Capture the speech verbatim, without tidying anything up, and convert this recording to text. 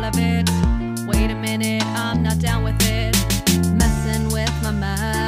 of it. Wait a minute, I'm not down with it. Messing with my mind.